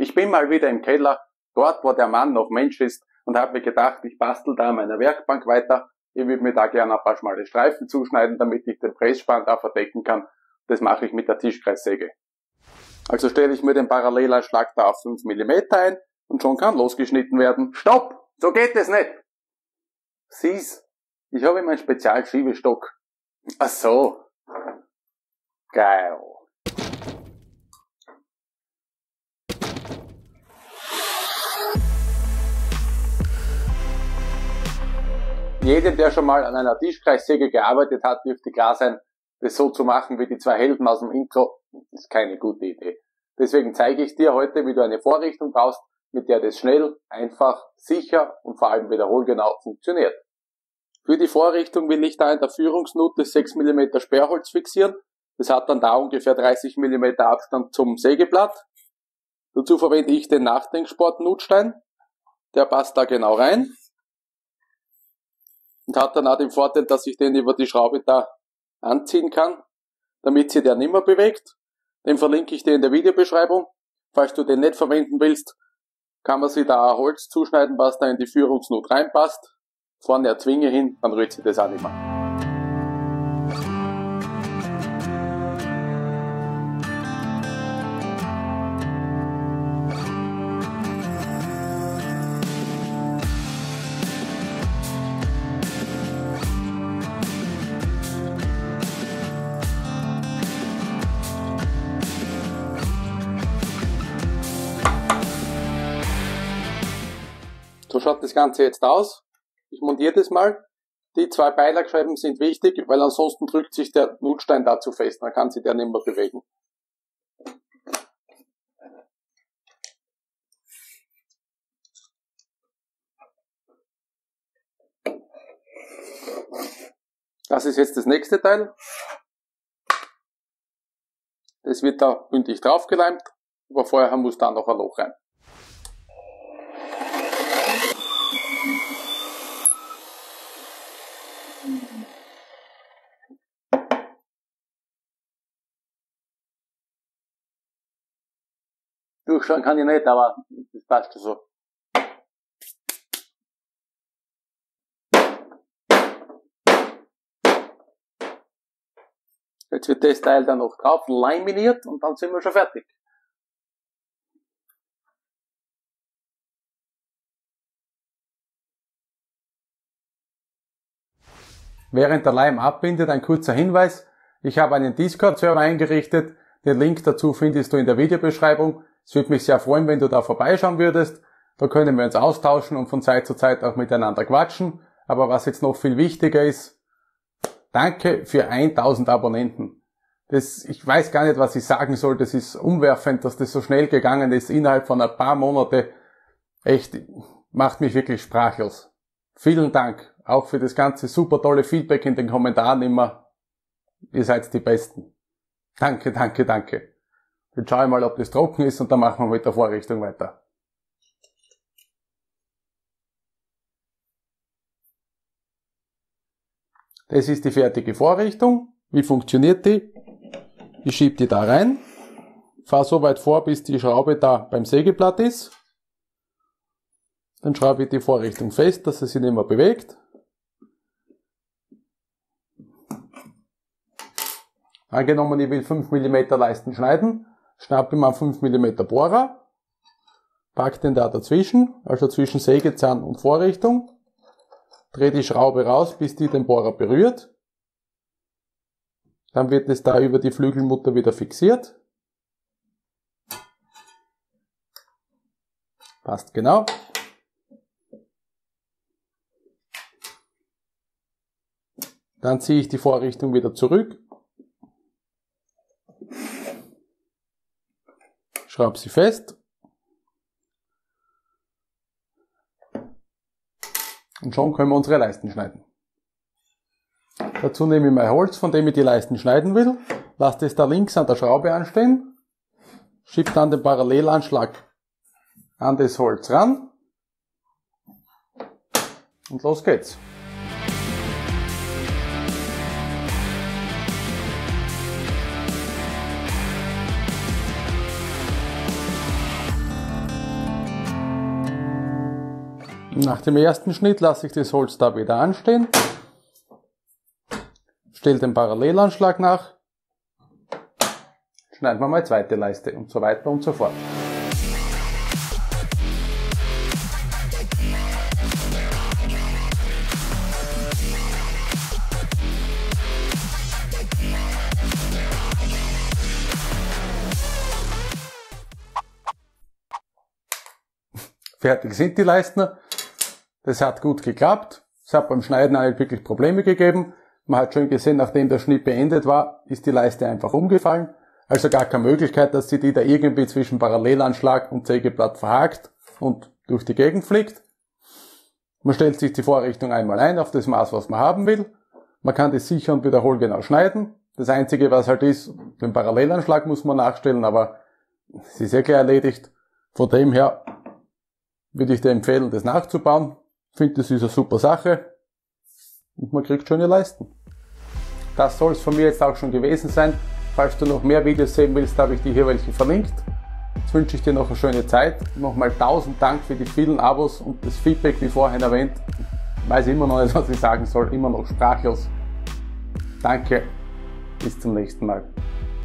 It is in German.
Ich bin mal wieder im Keller, dort wo der Mann noch Mensch ist, und habe mir gedacht, ich bastel da an meiner Werkbank weiter. Ich würde mir da gerne ein paar schmale Streifen zuschneiden, damit ich den Pressspan da verdecken kann. Das mache ich mit der Tischkreissäge. Also stelle ich mir den Parallelanschlag da auf 5 mm ein und schon kann losgeschnitten werden. Stopp! So geht es nicht! Sieh's, ich habe meinen Spezialschiebestock. Ach so. Geil. Jedem, der schon mal an einer Tischkreissäge gearbeitet hat, dürfte klar sein, das so zu machen wie die zwei Helden aus dem Intro, ist keine gute Idee. Deswegen zeige ich dir heute, wie du eine Vorrichtung baust, mit der das schnell, einfach, sicher und vor allem wiederholgenau funktioniert. Für die Vorrichtung will ich da in der Führungsnut das 6 mm Sperrholz fixieren. Das hat dann da ungefähr 30 mm Abstand zum Sägeblatt. Dazu verwende ich den Nachdenksport-Nutstein. Der passt da genau rein. Und hat dann auch den Vorteil, dass ich den über die Schraube da anziehen kann, damit sich der nimmer bewegt. Den verlinke ich dir in der Videobeschreibung. Falls du den nicht verwenden willst, kann man sich da Holz zuschneiden, was da in die Führungsnut reinpasst. Vorne eine Zwinge hin, dann rührt sich das auch nicht mehr. So schaut das Ganze jetzt aus. Ich montiere das mal. Die zwei Beilagscheiben sind wichtig, weil ansonsten drückt sich der Nutstein dazu fest. Dann kann sich der nicht mehr bewegen. Das ist jetzt das nächste Teil. Das wird da bündig draufgeleimt, aber vorher muss da noch ein Loch rein. Durchschauen kann ich nicht, aber das passt schon so. Jetzt wird das Teil dann noch drauf laminiert und dann sind wir schon fertig. Während der Leim abbindet, ein kurzer Hinweis. Ich habe einen Discord-Server eingerichtet. Den Link dazu findest du in der Videobeschreibung. Es würde mich sehr freuen, wenn du da vorbeischauen würdest. Da können wir uns austauschen und von Zeit zu Zeit auch miteinander quatschen. Aber was jetzt noch viel wichtiger ist, danke für 1000 Abonnenten. Ich weiß gar nicht, was ich sagen soll. Das ist umwerfend, dass das so schnell gegangen ist, innerhalb von ein paar Monate. Echt, macht mich wirklich sprachlos. Vielen Dank, auch für das ganze super tolle Feedback in den Kommentaren immer. Ihr seid die Besten. Danke, danke, danke. Jetzt schaue ich mal, ob das trocken ist und dann machen wir mit der Vorrichtung weiter. Das ist die fertige Vorrichtung. Wie funktioniert die? Ich schiebe die da rein, fahre so weit vor, bis die Schraube da beim Sägeblatt ist. Dann schraube ich die Vorrichtung fest, dass sie sich nicht mehr bewegt. Angenommen, ich will 5 mm Leisten schneiden, schnappe ich mir einen 5 mm Bohrer, packe den da dazwischen, also zwischen Sägezahn und Vorrichtung, drehe die Schraube raus, bis die den Bohrer berührt. Dann wird es da über die Flügelmutter wieder fixiert. Passt genau. Dann ziehe ich die Vorrichtung wieder zurück. Schraube sie fest. Und schon können wir unsere Leisten schneiden. Dazu nehme ich mein Holz, von dem ich die Leisten schneiden will, lasse das da links an der Schraube anstehen, schiebe dann den Parallelanschlag an das Holz ran und los geht's. Nach dem ersten Schnitt lasse ich das Holz da wieder anstehen, stelle den Parallelanschlag nach, schneiden wir mal zweite Leiste und so weiter und so fort. Fertig sind die Leisten. Das hat gut geklappt. Es hat beim Schneiden auch nicht wirklich Probleme gegeben. Man hat schon gesehen, nachdem der Schnitt beendet war, ist die Leiste einfach umgefallen. Also gar keine Möglichkeit, dass sie die da irgendwie zwischen Parallelanschlag und Sägeblatt verhakt und durch die Gegend fliegt. Man stellt sich die Vorrichtung einmal ein auf das Maß, was man haben will. Man kann das sicher und wiederholgenau schneiden. Das Einzige, was halt ist, den Parallelanschlag muss man nachstellen, aber es ist gleich erledigt. Von dem her würde ich dir empfehlen, das nachzubauen. Ich finde, das ist eine super Sache und man kriegt schöne Leisten. Das soll es von mir jetzt auch schon gewesen sein. Falls du noch mehr Videos sehen willst, habe ich dir hier welche verlinkt. Jetzt wünsche ich dir noch eine schöne Zeit. Nochmal 1000 Dank für die vielen Abos und das Feedback, wie vorhin erwähnt. Ich weiß immer noch nicht, was ich sagen soll, immer noch sprachlos. Danke, bis zum nächsten Mal.